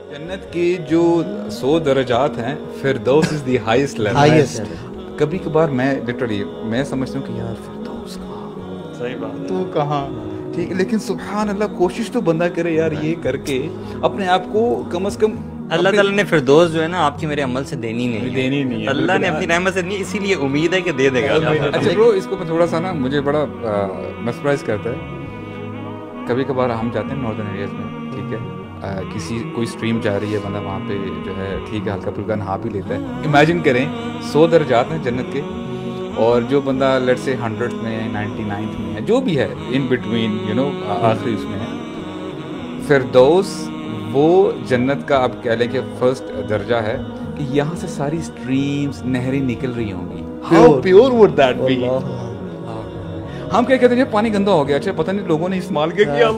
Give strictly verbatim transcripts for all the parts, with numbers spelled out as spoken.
جنت کی جو سو درجات ہیں فردوس از دی ہائیسٹ لیول. کبھی کبھار میں لٹرلی میں سمجھتا ہوں کہ یار فردوس کہاں, صحیح بات تو کہاں, ٹھیک, لیکن سبحان اللہ کوشش تو بندہ کرے یار یہ کر کے اپنے آپ کو کم از کم. اللہ تعالیٰ نے فردوس جو ہے نا آپ کی میرے عمل سے دینی نہیں دینی نہیں ہے, اللہ نے اپنی رحمت سے نہیں, اسی لیے امید ہے کہ دے دے گا. اچھا برو اس کو تھوڑا سا نا مجھے بڑا مسپرائز کرتا ہے. کبھی کبھار ہم جاتے ہیں ناردرن ایریاز میں, ٹھیک ہے, کسی کوئی اسٹریم جا رہی ہے, بندہ وہاں پہ جو ہے ٹھیک ہے ہلکا پھلکا نہا بھی لیتا ہے. امیجن کریں سو درجات ہیں جنت کے, اور جو بندہ لیٹ سے ہنڈریڈ میں نائنٹی نائنتھ میں ہے, جو بھی ہے ان بٹوین یو نو آخری اس میں ہے, فردوس وہ جنت کا آپ کہہ لیں کہ فرسٹ درجہ ہے کہ یہاں سے ساری اسٹریمز نہریں نکل رہی ہوں گی. How pure would that be. ہم کیا کہتے ہیں پانی گندا ہو گیا, اچھا پتہ نہیں لوگوں نے استعمال کیا کیا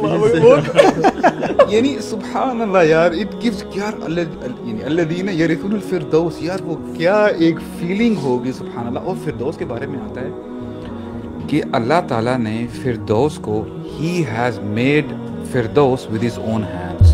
اللہ, یعنی سبحان اللہ یار, اٹ گیوز یار یعنی الذین یرثون الفردوس, یار وہ کیا ایک فیلنگ ہوگی سبحان اللہ. اور فردوس کے بارے میں آتا ہے کہ اللہ تعالیٰ نے فردوس کو, ہی ہیز میڈ فردوس with his own hands,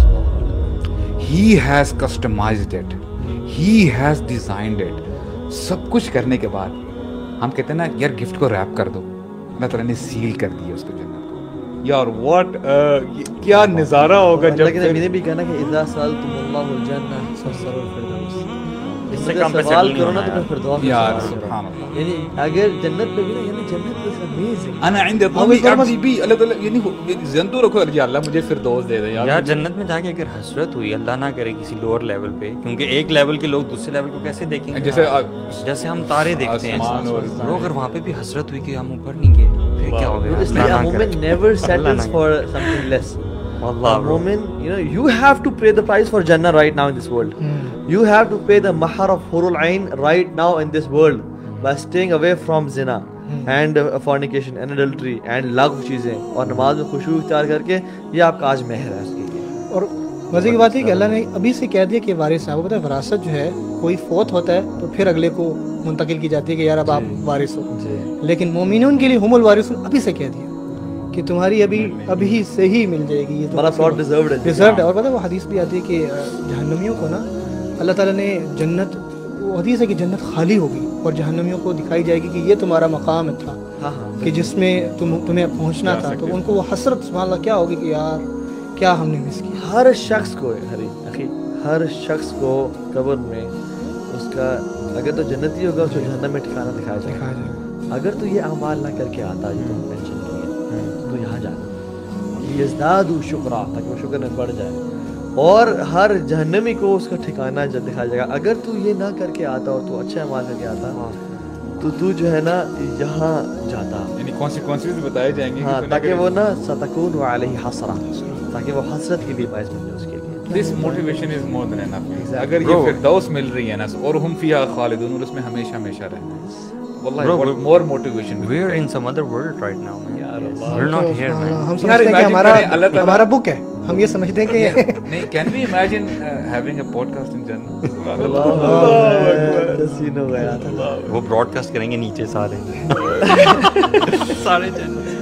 he has customised it, he has designed it. سب کچھ کرنے کے بعد ہم کہتے ہیں نا یار گفٹ کو ریپ کر دو, اللہ تعالیٰ نے سیل کر دیا اس کو جنت کو. یار واٹ کیا نظارہ ہوگا جب لیکن میں نے بھی کہا نا کہ اذا سألتم اللہ الجنہ فاسألوا الفردوس, اس سے کم سوال کرو نا تو فردوس یار سبحان اللہ. یعنی اگر جنت میں بھی نا, یعنی جنت از امیزنگ. انا عند طبی عبدی بی, اللہ تعالیٰ یعنی زندو رکھو یا اللہ مجھے فردوس دے دے یار. یار جنت میں جا کے اگر حسرت ہوئی, اللہ نہ کرے کسی لوور لیول پہ, کیونکہ ایک لیول کے لوگ دوسرے لیول کو کیسے دیکھیں گے, جیسے جیسے ہم تارے دیکھتے ہیں, اگر وہاں پہ بھی حسرت ہوئی کہ ہم اوپر نہیں گئے پھر کیا ہوگا. اس لیے مومن never settles for something less. مومن you know you have to pay the price for Jannah right now in this world. You have to pay the mahar of Hurul Ain right now in this world by staying away from zina and uh, fornication and adultery and lagw چیزیں, اور نماز میں خشوع اختیار کر کے, یہ آپ کا آج مہر ہے اس کے لیے. اور مزے کی بات ہے کہ اللہ نے ابھی سے کہہ دیا کہ وارث آپ کو پتہ ہے وراثت جو ہے کوئی فوت ہوتا ہے تو پھر اگلے کو منتقل کی جاتی ہے کہ یار اب آپ وارث ہو, لیکن مومنون کے لیے ہم الوارثون ابھی سے کہہ دیا کہ تمہاری ابھی ابھی سے ہی مل جائے گی, یہ ہمارا پلاٹ ڈیزروڈ ہے ڈیزروڈ ہے. اور پتہ ہے وہ حدیث بھی آتی ہے کہ جہنمیوں کو نا اللہ تعالیٰ نے جنت, وہ حدیث ہے کہ جنت خالی ہوگی اور جہنمیوں کو دکھائی جائے گی کہ یہ تمہارا مقام تھا کہ جس میں تم تمہیں پہنچنا تھا. تو ان کو وہ حسرت سبحان اللہ کیا ہوگی کہ یار کیا ہم نے مس کیا. ہر شخص کو ہر شخص کو قبر میں اس کا اگر تو جنتی ہوگا اس کو جہنم میں ٹھکانہ دکھایا جائے گا. اگر تو یہ اعمال نہ کر کے آتا جو تم مینشن کیے تو یہاں جانا یزداد شکرا, تاکہ وہ شکر میں بڑھ جائے. اور ہر جہنمی کو اس کا ٹھکانہ دکھایا جائے گا. اگر تو یہ نہ کر کے آتا اور تو اچھا اعمال کر کے آتا تو تو جو ہے نا یہاں جاتا, یعنی کانسیکوینسز بتائے جائیں گے, ہاں, تاکہ وہ نا ستکون علیہ حسرہ, تاکہ وہ حسرت کے لیے باعث بن جائے اس کے لیے. This motivation is more than enough. اگر یہ فردوس مل رہی ہے نا اور ہم فیہا خالدون, اور اس میں ہمیشہ ہمیشہ رہنا ہے, واللہ more motivation. We're in some other world right now, man. We're not here, man. ہم سمجھتے ہیں کہ ہمارا ہمارا بک ہے, ہم یہ سمجھتے ہیں کہ نہیں, can we imagine having a podcast in Jannah? وہ براڈ کاسٹ کریں گے نیچے سارے سارے